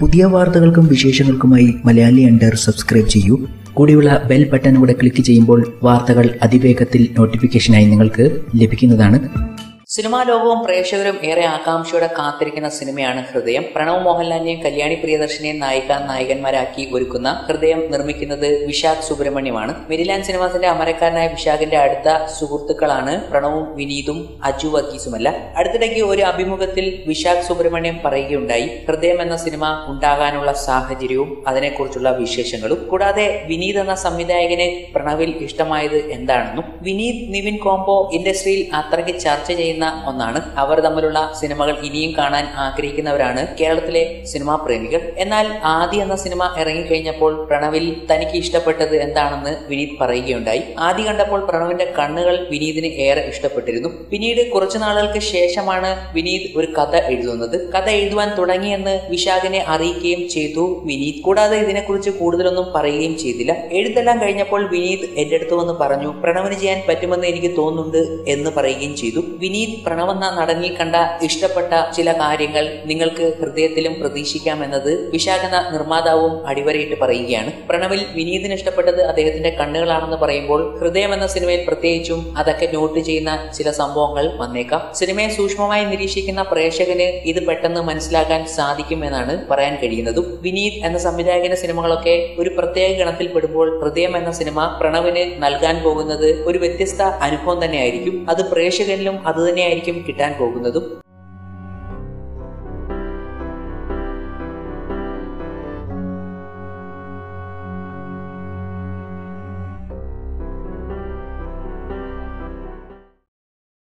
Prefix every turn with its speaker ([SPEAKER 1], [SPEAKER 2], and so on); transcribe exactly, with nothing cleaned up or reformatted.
[SPEAKER 1] പുതിയ വാർത്തകൾക്കും വിശേഷങ്ങൾക്കുമായി Malayali enter subscribe ചെയ്യൂ. കൂടിയുള്ള ബെൽ ബട്ടൺ കൂടെ ക്ലിക്ക് ചെയ്യുമ്പോൾ വാർത്തകൾ അതിവേഗത്തിൽ നോട്ടിഫിക്കേഷനായി നിങ്ങൾക്ക് ലഭിക്കുന്നതാണ്.
[SPEAKER 2] സിനിമാ ലോകവും പ്രേക്ഷകരും ഏറെ ആകാംക്ഷയോടെ കാത്തിരിക്കുന്ന സിനിമയാണ് ഹൃദയം. പ്രണവ് മോഹൻലാലിനെയും കല്യാണി പ്രിയദർശനെയും നായിക നായകന്മാരാക്കി ഒരുക്കുന്ന ഹൃദയം നിർമ്മിക്കുന്നത് വിശാഖ് സുബ്രഹ്മണ്യമാണ്. മെരിലാൻഡ് സിനിമാസിന്റെ അമരക്കാരനായ വിശാഖിന്റെ അടുത്ത സുഹൃത്തുക്കളാണ് പ്രണവും വിനീതും അജു വർഗീസുമല്ല. അടുത്തിടയ്ക്ക് ഒരു അഭിമുഖത്തിൽ വിശാഖ് സുബ്രഹ്മണ്യം പറയുകയുണ്ടായി ഹൃദയം എന്ന സിനിമ ഉണ്ടാകാനുള്ള സാഹചര്യവും അതിനെക്കുറിച്ചുള്ള വിശേഷങ്ങളും, കൂടാതെ വിനീത് എന്ന സംവിധായകനെ പ്രണവിൽ ഇഷ്ടമായത് എന്താണെന്നും. വിനീത് നിവിൻ കോംബോ ഇൻഡസ്ട്രിയിൽ അത്രയ്ക്ക് ചർച്ച ചെയ്യുന്ന ഒന്നാണ്. അവർ തമ്മിലുള്ള സിനിമകൾ ഇനിയും കാണാൻ ആഗ്രഹിക്കുന്നവരാണ് കേരളത്തിലെ സിനിമാ പ്രേമികൾ. എന്നാൽ ആദി എന്ന സിനിമ ഇറങ്ങിക്കഴിഞ്ഞപ്പോൾ പ്രണവിൽ തനിക്ക് ഇഷ്ടപ്പെട്ടത് എന്താണെന്ന് വിനീത് പറയുകയുണ്ടായി. ആദി കണ്ടപ്പോൾ പ്രണവിന്റെ കണ്ണുകൾ വിനീതിന് ഏറെ ഇഷ്ടപ്പെട്ടിരുന്നു. പിന്നീട് കുറച്ചു നാളുകൾക്ക് ശേഷമാണ് വിനീത് ഒരു കഥ എഴുതുന്നത്. കഥ എഴുതുവാൻ തുടങ്ങിയെന്ന് വിശാഖിനെ അറിയിക്കുകയും ചെയ്തു വിനീത്. കൂടാതെ ഇതിനെക്കുറിച്ച് കൂടുതലൊന്നും പറയുകയും ചെയ്തില്ല. എഴുത്തെല്ലാം കഴിഞ്ഞപ്പോൾ വിനീത് എന്റെ അടുത്ത് വന്ന് പറഞ്ഞു പ്രണവിന് ചെയ്യാൻ പറ്റുമെന്ന് എനിക്ക് തോന്നുന്നുണ്ട് എന്ന് പറയുകയും ചെയ്തു. വിനീത് പ്രണവ് എന്ന നടനിൽ കണ്ട ഇഷ്ടപ്പെട്ട ചില കാര്യങ്ങൾ നിങ്ങൾക്ക് ഹൃദയത്തിലും പ്രതീക്ഷിക്കാമെന്നത് വിശാഖ് എന്ന നിർമ്മാതാവും അടിവരയിട്ട് പറയുകയാണ്. പ്രണവിൽ വിനീതിന് ഇഷ്ടപ്പെട്ടത് അദ്ദേഹത്തിന്റെ കണ്ണുകളാണെന്ന് പറയുമ്പോൾ ഹൃദയം എന്ന സിനിമയിൽ പ്രത്യേകിച്ചും അതൊക്കെ നോട്ട് ചെയ്യുന്ന ചില സംഭവങ്ങൾ വന്നേക്കാം. സിനിമയെ സൂക്ഷ്മമായി നിരീക്ഷിക്കുന്ന പ്രേക്ഷകന് ഇത് പെട്ടെന്ന് മനസ്സിലാക്കാൻ സാധിക്കുമെന്നാണ് പറയാൻ കഴിയുന്നതും. വിനീത് എന്ന സംവിധായകന്റെ സിനിമകളൊക്കെ ഒരു പ്രത്യേക ഗണത്തിൽ പെടുമ്പോൾ ഹൃദയം എന്ന സിനിമ പ്രണവിന് നൽകാൻ പോകുന്നത് ഒരു വ്യത്യസ്ത അനുഭവം തന്നെയായിരിക്കും. അത് പ്രേക്ഷകനിലും അത് തന്നെയായിരിക്കും കിട്ടാൻ പോകുന്നതും.